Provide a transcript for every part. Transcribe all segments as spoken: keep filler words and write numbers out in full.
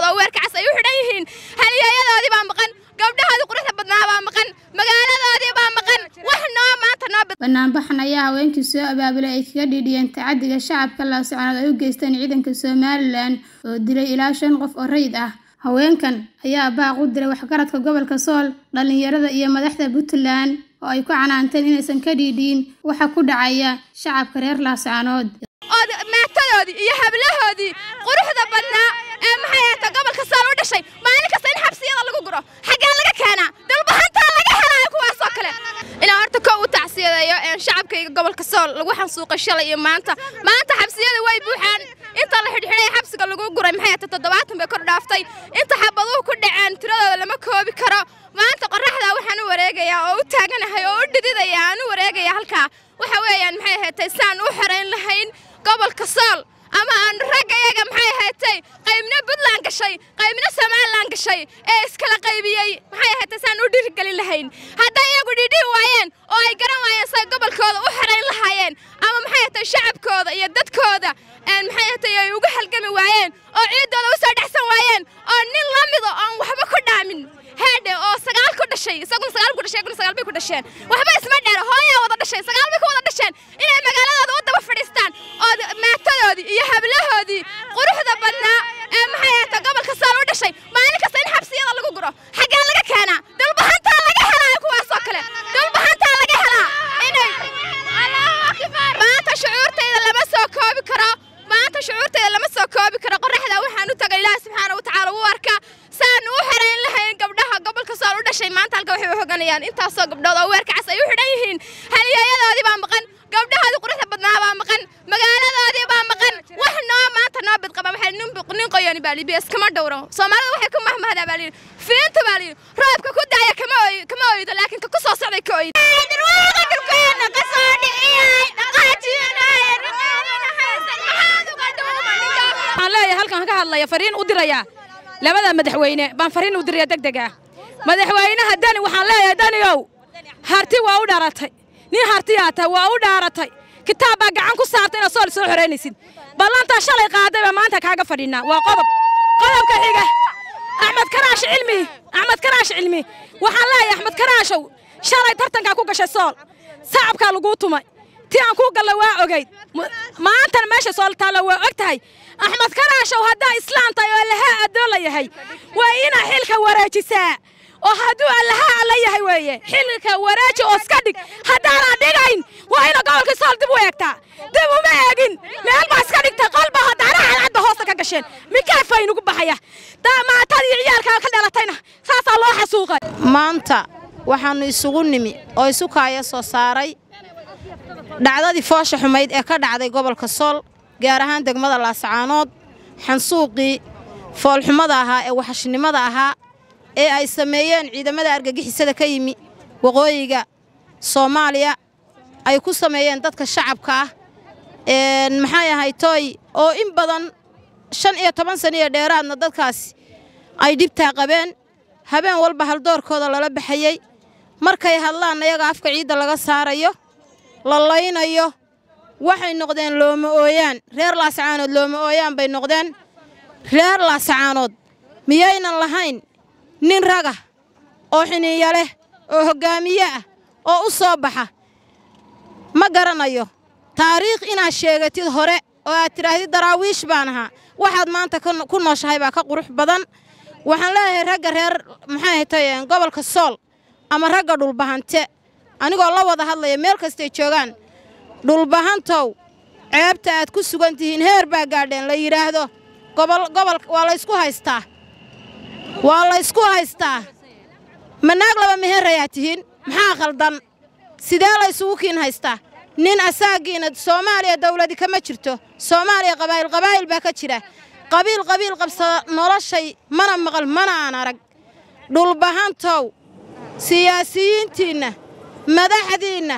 oo weerka cas ay u xidhan yihiin halyeeyadoodii baa maqan gabdhahoodii quruxda badnaa baa maqan magaaladoodii baa maqan wax noo maanta noo banaanbaxan ayaa haweenkii soo abaabulay ay kaga dhiidhiyeen tacadiga shacabka laascaanood ay u geysteen ciidanka Somaliland oo dilay ilaa shan qof oo rayid ah haweenkan ayaa baaq u diray waxgaradka gobolka Sool dhalinyarada iyo madaxda Puntland oo ay ku canaanteen inaysan ka dhiidhiin waxa ku dhacaya shacabka reer laascaanood oo maatadoodii iyo hablahoodii quruxda badnaa ee maxay ahayd gobolka Sool u dhashay maalin kasta in xabsiyada lagu guro xagee laga keenaa dalbaxanta laga helaa kuwaas oo kale ina horta ka u tacsiyadeeyo ee shacabkayga gobolka Sool lagu xansuuqay shalay iyo maanta maanta xabsiyada way buuxaan inta la xidhxidhay xabsiga lagu guray maxay ahayd toddobaatan bay kor dhaaftay inta xabaduhu ku dhaceen tiradooda lama koobi karo maanta qorraxda waxaan u wareegayaa oo u taaganahay oo u dhididaya aan u wareegayaa halka waxa weeyaan maxay ahayd saan u xirayn lahayn gobolka Sool ama aan rag ayaga maxay ahayd qaybna Puntland gashay qaybna Somaliland gashay ee iskala qaybiyay maxay ahayd saan u dhirgelin lahayn hadda iyagu dhidhi waayeen oo ay garan waayeen say gobolkooda u xirayn lahaayeen ama maxay ahayd shacabkooda iyo dadkooda aan maxay ahayd ay uga halgami waayeen oo ciidooda u soo dhaxsan waayeen oo nin la mid ah aan waxba ku dhaamin heede oo sagaal ku dhashay isaguna sagaal ku dhashay sagaal bay ku dhasheen waxba isma dheer hooyo wada dhashay sagaal bay ku wada dhasheen inay magaaladooda u daba fadhiistaan oo maatadoodii iyo hablahoodii quruxda badnaa ee maxay ahayd gobolka Sool u dhashay maalin kasta in xabsiyada lagu guro xagee laga keenaa dalbaxanta laga helaa kuwaas oo kale dalbaxanta laga helaa inay Allahu akbar maanta shucuurtayda lama soo koobi karo maanta shucuurtayda lama soo koobi karo qorraxda waxaan u tagay Ilaahay subxaanahu wa ta'aala u arka saan u xirayn lahayn gabdhaha gobolka Sool u dhashay maanta halka waxay u hoganayaan intaas oo gabdhood oo weerka cas ay u xidhan yihiin halyeeyadoodii baa maqan gabdhahoodii quruxda badnaa baa maqan magaaladoodii baa maqan wax noo maanta noo bid qaba waxay nin nin qoyani baa libiya iskama dhowro Soomaalida waxay ku mahmahda baa liin fiinta baa liin roobka ku daaya kama ooy kama ooydo laakiin ka ku soo socday ka ooydo darwaaqa dalkeena ka soo dhiciyay dhaqaajinay aan leeyahay halkan ka hadlaya fariin u diraya labada madaxweyne baan fariin u diraya degdeg ah madaxweynaha dani waxaan leeyahay daniyow harti waa u dharatay nin harti aata waa u dhaaratay kitaab baa gacan ku saartay inaad Sool soo xoreynaysid ballanta shalay qaaday baa maanta kaaga fadhinaa waa qodob qodobka xiga Axmed Karaash cilmi Axmed Karaash cilmi waxaan leeyahay Axmed Karaashow shalay tartanka ku gashay Sool saabka lagu tumay tii aan ku galay waa ogeyd maanta meesha Sool taalo waa ogtahay Axmed Karaashow hadaa islaanta oo laha adoon la yahay waa ina xilka wareejisaa oo haduu allaha alla yahay weeye xilka waraaji oo iska dhig hadaa la dhigayn waa ina gobolka Sool dib u eegtaa dib uma eegin meel ba iska dhigtay qalba hadaa calaad hoosta ka gasheen mikaa faynu ku baxaya maatadii ciyaalka ka dhalatayna saasa loo xasuuqay maanta waxaanu isugu nimi oo isu kaaya soo saaray dhacdadii foosha xumayd ee ka dhacday gobolka Sool gaar ahaan degmada Laascaanood xansuuqii foolxumada ahaa ee waxashnimada ahaa ee ay sameeyeen ciidamada argagixisada ka yimi waqooyiga Soomaaliya ay ku sameeyeen dadka shacabka ah ee maxay ahayd toy oo in badan shan iyo toban sano ee dheeraadna dadkaas ay dhibta qabeen habeen walba hal doorkooda lala baxayay markay hadlaan ayaga afka ciida laga saarayo la laynayo waxay noqdeen looma ooyaan reer Laascaanood looma ooyaan bay noqdeen reer Laascaanood miyaynan lahayn nin raga oo xiniya leh oo hogaamiye ah oo u soo baxa ma garanayo taariikh ina sheegatid hore oo aad tiraahdid daraawiish baan ahaa waxaad maanta ku nooshahay baa ka qurux badan waxaan leeyahay ragga reer maxay tahay gobolka Sool ama ragga dhulbahante anigoo la wada hadlaya meel kasta ay joogaan dhulbahantow ceebta aad ku sugan tihiin heer baa gaadheen la yiraahdo gobol gobol waa la isku haystaa waa la isku haystaa manaag laba meher ayaa tihiin maxaa qaldan sidee la isugu kiin haystaa nin asaagiina Soomaaliya dawladi kama jirto Soomaaliya qabaayil qabaayil baa ka jira qabiil qabiil qabsa noloshay mana maqal mana aan arag dhulbahantow siyaasiyiintiina madaxdiina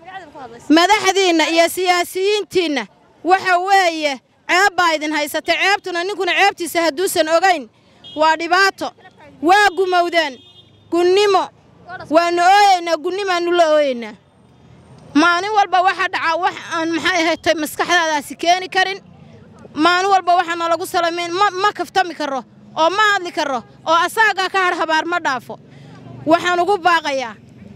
madaxdiina iyo siyaasiyiintiina waxa weeye ceeb baa idin haysatay ceebtuna ninkuna ceebtiisa haduusan ogayn waa dhibaato waa gumowdeen gunnimo waan ooyeenaa gunnimaanu la ooyeena maalin walba waxa dhaca wax aan maxay ahayd maskaxdaadaasi keeni karin maalin walba waxana lagu salameyn ma kaftami karo oo ma hadli karo oo asaaga ka har habaar ma dhaafo waxaan ugu baaqayaa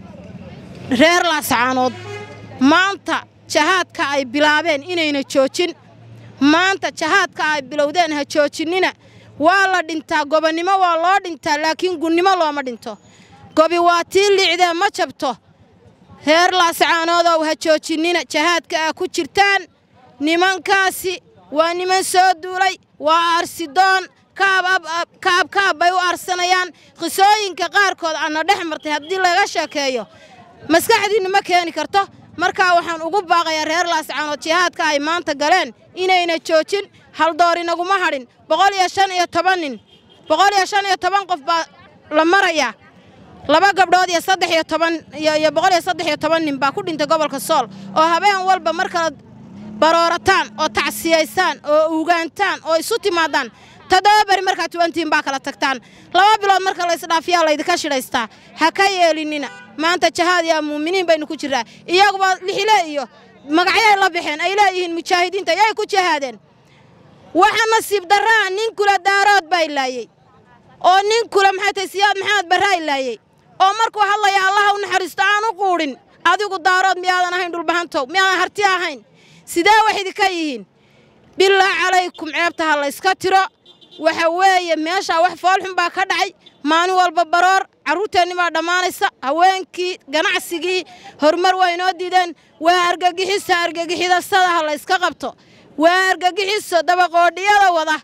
reer Laascaanood maanta jahaadka ay bilaabeen inayna joojin maanta jahaadka ay bilowdeen ha joojinina waa la dhintaa gobonimo waa loo dhintaa laakiin gunnimo looma dhinto gobi waa tii liicdee ma jabto reer Laascaanood oo ha joojinina jahaadka ay ku jirtaan nimankaasi waa niman soo duulay waa arsidoon kaab kaab kaab bay u arsanayaan qisooyinka qaarkood ana dhex martay haddii laga sheekeeyo maskaxdiina ma keeni karto marka waxaan ugu baaqayaa reer Laascaanood jihaadka ay maanta galeen inayna joojin hal door inaguma hadhin boqol iyo shan iyo toban nin boqol iyo shan iyo toban qof baa la maraya laba gabdhood iyo saddex iyo toban iyo boqol iyo saddex iyo toban nin baa ku dhintay gobolka Sool oo habeen walba marka baroorataan oo tacsiyeysaan oo ugaantaan oo isu timaadaan tadabari marka twenty baa kala tagtaan laba bilood marka la isdhaafiyaa la idinka shiraystaa ha ka yeelinina maanta jahaad ya muuminiin baynu ku jiraa iyaguba lixile iyo magacyo la bixeen ay leeyihiin mujaahidiinta ay ku jahaadeen waxa nasiib daraa nin kula daarood bay laayay oo nin kula maxay tahay siyaad maxamed baraa laayay oo markuu hadlaya Allah u naxariisto aan u quurin adigu daarood miyaadan ahayn dhul bahantow miyaadan harti ahayn sidee wax idinka yihiin bilaa calaykum ceebtaha la iska tiro waxa weeye meesha wax fool xun baa ka dhacay maalin walba baroor caruurteeni ma dhamaanaysa haweenkii ganacsigii horumar way noo diideen waa argagixisa argagixida sadaha la iska qabto waa argagixiso dabaqoodhiyada wada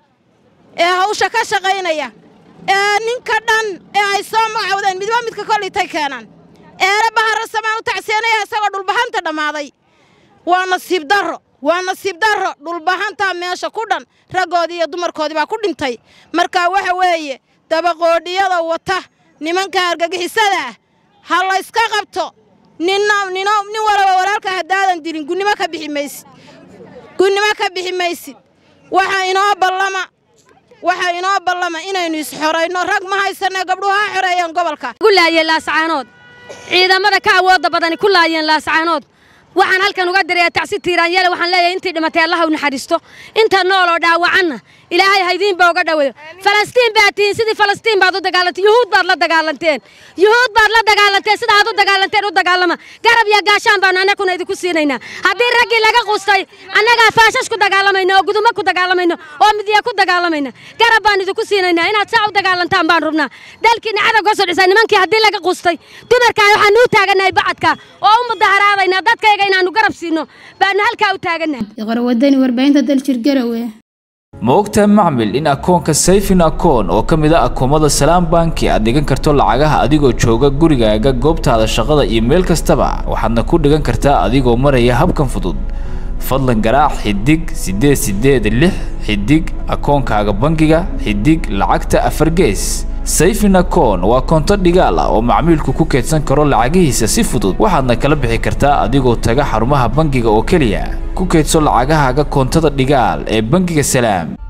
ee hawsha ka shaqaynaya ee ninka dhan ee ay soo magacawdeen midba midka kolitay keenan ee bahar samaan u tacsiinaya isagoo dhulbahanta dhamaaday waa nasiib darro waa nasiib darro dhulbahanta meesha ku dhan ragoodi iyo dumarkoodi baa ku dhintay marka waxa weeye dabaqoodhiyada wata nimanka argagixisada ha la iska qabto ninna ninna nin walba walaalka hadaadan dilin gunnimo ka bixi maysid gunnimo ka bixi maysid waxa inoo ballama waxa inoo ballama inaynu is xoreyno rag ma haysana gabdhuhu ha xoreeyaan gobolka gulaayeen Laascaanood ciidamada ka awooda badan ku laayeen Laascaanood waxaan halkan uga diray tacsi tiiraan yeelay waxaan leeyahay intii dhimatay Allah u naxariisto inta nool oo dhaawacana ilaahay haydiin baa uga dhaweeyo Falastiin baatiin sidii Falastiin baad u dagaalanteen Yuhuud baad la dagaalanteen Yuhuud baad la dagaalanteen sida aad u dagaalanteen u dagaalama garab ya gaashaan baan anaguna idinku siinayna haddii ragii laga qustay annaga faashash ku dagaalamayna oo guduma ku dagaalamayna oo midiya ku dagaalamayna garab baan idinku siinayna inaad saac u dagaalantaan baan rabnaa dalkiina cadawga soo dhisay nimankii haddii laga qustay dumarka waxaan u taaganahay bacadka oo u mudaharaadayna dadkayga inaanu garab siino baan halka u taaganahay iqor wadani warbaahinta daljir Garowe ma ogtahay macmil in akoonka Sayfin akoon oo kamid ah akoomada Salaam Bank aad dhigan karto lacagaha adigoo jooga gurigaaga goobtaada shaqada iyo meel kastaba waxaadna ku dhigan kartaa adigoo maraya habkan fudud fadlan garaac xidig sideed sideed lix xidig akoonkaaga bangiga xidig lacagta afar gees Sayfin akoon waa konto dhigaal ah oo macmiilku ku keedsan karo lacagihiisa si fudud waxaadna kala bixi kartaa adigoo taga xarumaha bangiga oo kaliya ku keedso lacagahaaga kontada dhigaal ee bangiga Salaam